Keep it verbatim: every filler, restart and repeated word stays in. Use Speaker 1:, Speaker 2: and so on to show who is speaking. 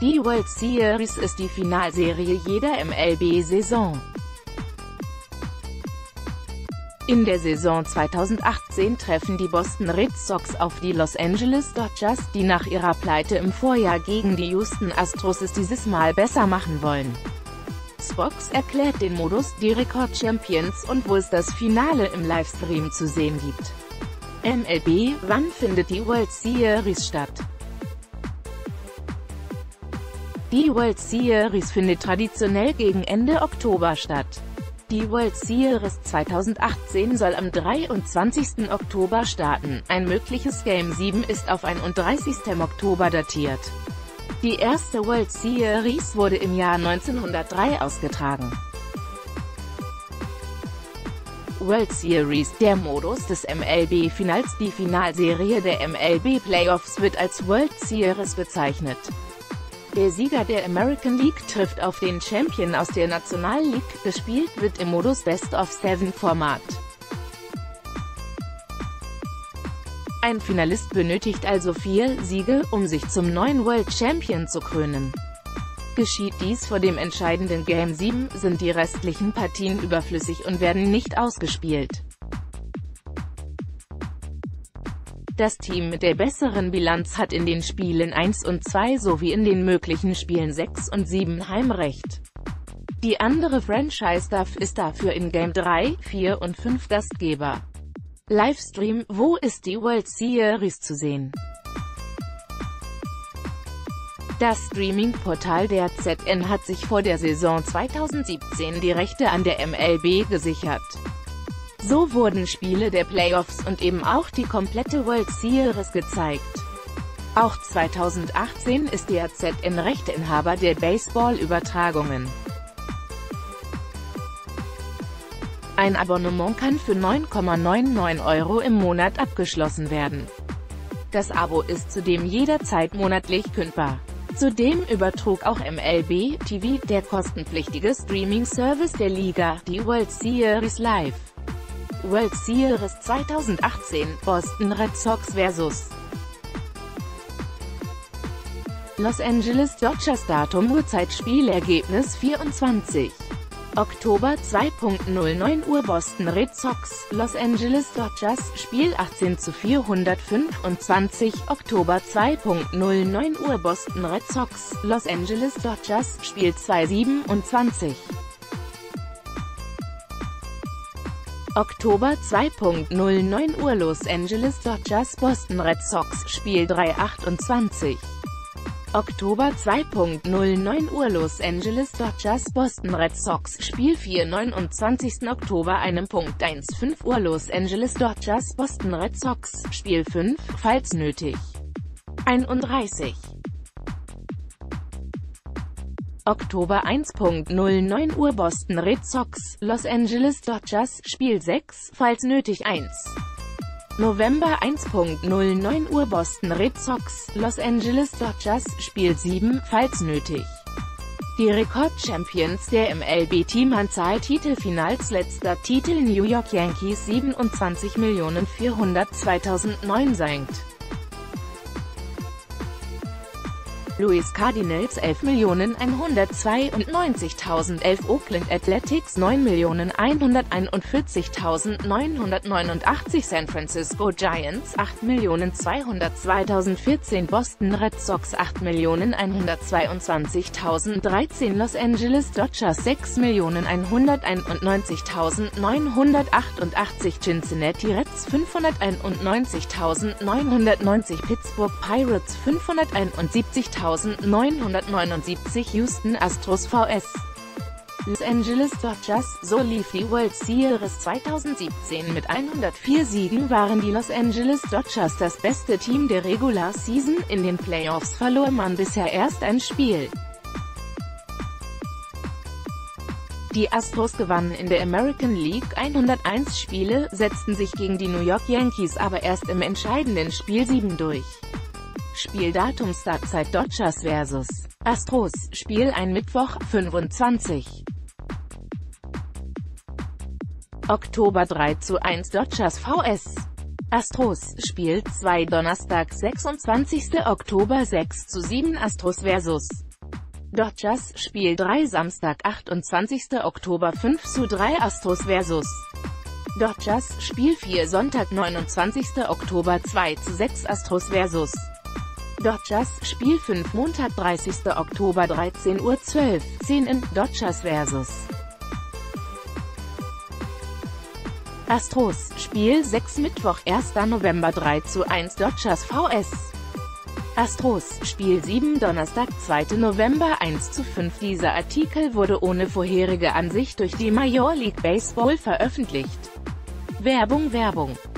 Speaker 1: Die World Series ist die Finalserie jeder M L B-Saison. In der Saison zweitausendachtzehn treffen die Boston Red Sox auf die Los Angeles Dodgers, die nach ihrer Pleite im Vorjahr gegen die Houston Astros es dieses Mal besser machen wollen. Spox erklärt den Modus, die Rekord-Champions und wo es das Finale im Livestream zu sehen gibt. M L B, wann findet die World Series statt? Die World Series findet traditionell gegen Ende Oktober statt. Die World Series zweitausendachtzehn soll am dreiundzwanzigsten Oktober starten, ein mögliches Game sieben ist auf einunddreißigsten Oktober datiert. Die erste World Series wurde im Jahr neunzehnhundertdrei ausgetragen. World Series, der Modus des M L B-Finals. Die Finalserie der M L B-Playoffs wird als World Series bezeichnet. Der Sieger der American League trifft auf den Champion aus der National League. Gespielt wird im Modus Best-of-Seven-Format. Ein Finalist benötigt also vier Siege, um sich zum neuen World Champion zu krönen. Geschieht dies vor dem entscheidenden Game sieben, sind die restlichen Partien überflüssig und werden nicht ausgespielt. Das Team mit der besseren Bilanz hat in den Spielen eins und zwei sowie in den möglichen Spielen sechs und sieben Heimrecht. Die andere Franchise ist dafür in Game drei, vier und fünf Gastgeber. Livestream: Wo ist die World Series zu sehen? Das Streaming-Portal der Z N hat sich vor der Saison zweitausendsiebzehn die Rechte an der M L B gesichert. So wurden Spiele der Playoffs und eben auch die komplette World Series gezeigt. Auch zweitausendachtzehn ist der Z N Rechteinhaber der Baseball-Übertragungen. Ein Abonnement kann für neun Komma neunundneunzig Euro im Monat abgeschlossen werden. Das Abo ist zudem jederzeit monatlich kündbar. Zudem übertrug auch M L B T V, der kostenpflichtige Streaming-Service der Liga, die World Series live. World Series zweitausendachtzehn, Boston Red Sox versus Los Angeles Dodgers. Datum, Uhrzeit, Spielergebnis vierundzwanzigster Oktober zwei null neun Uhr. Boston Red Sox, Los Angeles Dodgers, Spiel achtzehn zu vierhundertfünfundzwanzig. Oktober zwei null neun Uhr. Boston Red Sox, Los Angeles Dodgers, Spiel zwei siebenundzwanzig. Oktober zwei null neun Uhr. Los Angeles Dodgers, Boston Red Sox, Spiel drei achtundzwanzig. Oktober zwei null neun Uhr. Los Angeles Dodgers, Boston Red Sox, Spiel vier neunundzwanzigsten Oktober einem Punkt fünfzehn Uhr. Los Angeles Dodgers, Boston Red Sox, Spiel fünf, falls nötig. einunddreißig. Oktober eins null neun Uhr. Boston Red Sox, Los Angeles Dodgers, Spiel sechs, falls nötig eins. November eins null neun Uhr. Boston Red Sox, Los Angeles Dodgers, Spiel sieben, falls nötig. Die Rekord-Champions der M L B-Teamanzahl Titelfinals. Letzter Titel New York Yankees siebenundzwanzig Millionen vierhundertzweitausendneun Sankt Louis Cardinals elf Millionen hundertzweiundneunzigtausendelf, Oakland Athletics neun Millionen hunderteinundvierzigtausendneunhundertneunundachtzig, San Francisco Giants acht Millionen zweihundertzweitausendvierzehn, Boston Red Sox acht Millionen hundertzweiundzwanzigtausenddreizehn, Los Angeles Dodgers sechs Millionen hunderteinundneunzigtausendneunhundertachtundachtzig, Cincinnati Reds fünfhunderteinundneunzigtausendneunhundertneunzig, Pittsburgh Pirates fünfhunderteinundsiebzigtausendneunhundertneunundsiebzig, Houston Astros vs Los Angeles Dodgers. So lief die World Series zweitausendsiebzehn. Mit hundertvier Siegen waren die Los Angeles Dodgers das beste Team der Regular Season. In den Playoffs verlor man bisher erst ein Spiel. Die Astros gewannen in der American League hunderteins Spiele, setzten sich gegen die New York Yankees aber erst im entscheidenden Spiel sieben durch. Spieldatum, Startzeit Dodgers versus Astros, Spiel ein Mittwoch, fünfundzwanzigster Oktober drei zu eins Dodgers vs Astros, Spiel zwei Donnerstag, sechsundzwanzigster Oktober sechs zu sieben Astros versus Dodgers, Spiel drei Samstag, achtundzwanzigster Oktober fünf zu drei Astros versus Dodgers, Spiel vier Sonntag, neunundzwanzigster Oktober zwei zu sechs Astros versus Dodgers, Spiel fünf Montag, dreißigster Oktober dreizehn Uhr zwölf, zehn in Dodgers versus Astros, Spiel sechs Mittwoch, erster November drei zu eins Dodgers vs Astros, Spiel sieben Donnerstag, zweiter November eins zu fünf. Dieser Artikel wurde ohne vorherige Ansicht durch die Major League Baseball veröffentlicht. Werbung Werbung